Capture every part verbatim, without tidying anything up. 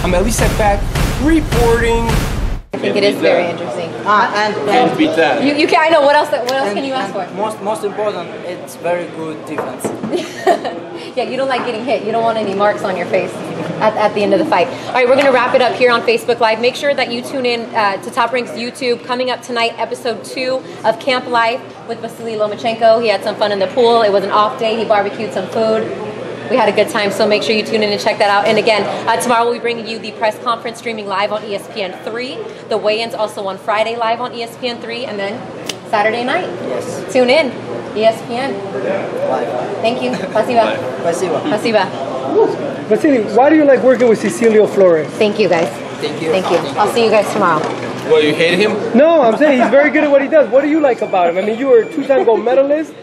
I'm Elie Seckbach reporting. I think it is very interesting. Ah, and, and beat that. You, you can. I know. What else? What else and, can you ask for? Most most important, it's very good defense. Yeah, you don't like getting hit. You don't want any marks on your face at, at the end of the fight. All right, we're going to wrap it up here on Facebook Live. Make sure that you tune in uh, to Top Rank's YouTube. Coming up tonight, episode two of Camp Life with Vasily Lomachenko. He had some fun in the pool. It was an off day. He barbecued some food. We had a good time, so make sure you tune in and check that out. And again, uh, tomorrow we'll be bringing you the press conference streaming live on E S P N three. The weigh-ins also on Friday live on E S P N three, and then Saturday night. Yes. Tune in, E S P N. Live. Thank you. Spasiba. Спасибо. Spasiba. Vasily, why do you like working with Cecilio Flores? Thank you, guys. Thank you. Thank you. I'll see you guys tomorrow. Well, you hate him? No, I'm saying he's very good at what he does. What do you like about him? I mean, you were a two-time gold medalist.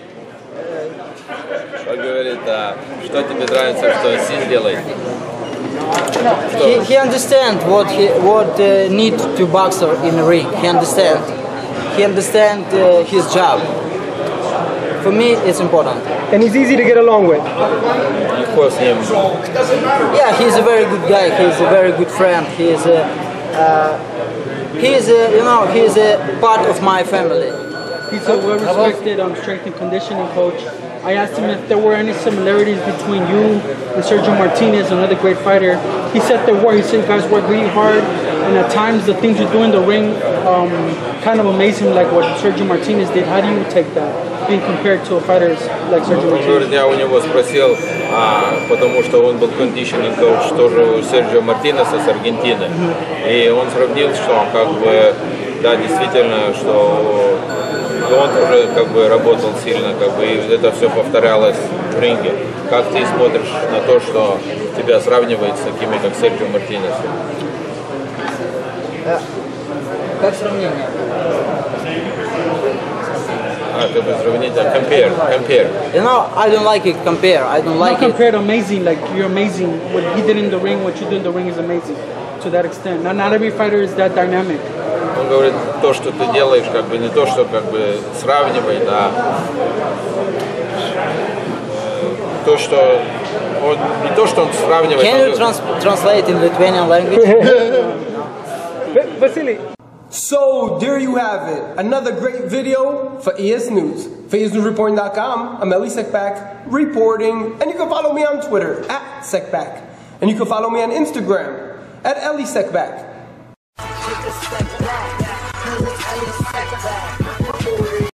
Он говорит, а, что тебе нравится, что Си делает? He, he understands what he what uh, need to boxer in the ring. He understand. He understand uh, his job. For me, it's important. And he's easy to get along with. Легко с ним. Yeah, he's a very good guy. He's a very good friend. He's a uh, he's a, you know he's a part of my family. He's a well-respected um, strength and conditioning coach. I asked him if there were any similarities between you and Sergio Martinez, another great fighter. He said there were. He said you guys work really hard, and at times the things you do in the ring um, kind of amaze him, like what Sergio Martinez did. How do you take that, being compared to fighters like Sergio Он говорит, Martinez? я у него спросил, а, потому что он был кондишнинг коуч тоже у Серджио Мартинеса с Аргентины, и он сравнил, что как бы, да, действительно, что он тоже как бы работал сильно, как бы, и это все повторялось в ринге. Как ты смотришь на то, что тебя сравнивает с такими, как Серджио Мартинес? Как сравнение? А, как бы сравнить, а, compare, compare. You know, I don't like it. Compare. I don't like Not it. compared, amazing. Like you're amazing. What he did in the ring, what you do in the ring is amazing to that extent. Not not every fighter is that dynamic. Он говорит, то, что ты делаешь, как бы не то, что как бы сравнивает, а то, что он не то, что он сравнивает. Can you trans translate in Lithuanian language? Vasily. So there you have it. Another great video for E S News. For E S News Reporting dot com, I'm Elie Seckbach reporting, and you can follow me on Twitter at Seckbach, and you can follow me on Instagram at Elie Seckbach.